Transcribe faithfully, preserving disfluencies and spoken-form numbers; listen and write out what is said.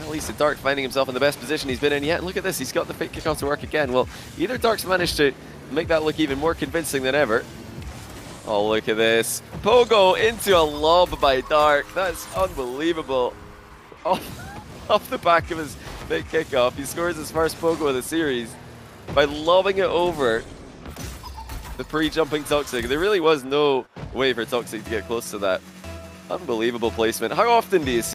At least the Dark finding himself in the best position he's been in yet. And look at this, he's got the fake kickoff to work again. Well, either Dark's managed to make that look even more convincing than ever. Oh, look at this. Pogo into a lob by Dark. That's unbelievable. Off, off the back of his fake kickoff, he scores his first Pogo of the series by lobbing it over the pre-jumping Toxic. There really was no way for Toxic to get close to that. Unbelievable placement. How often do you see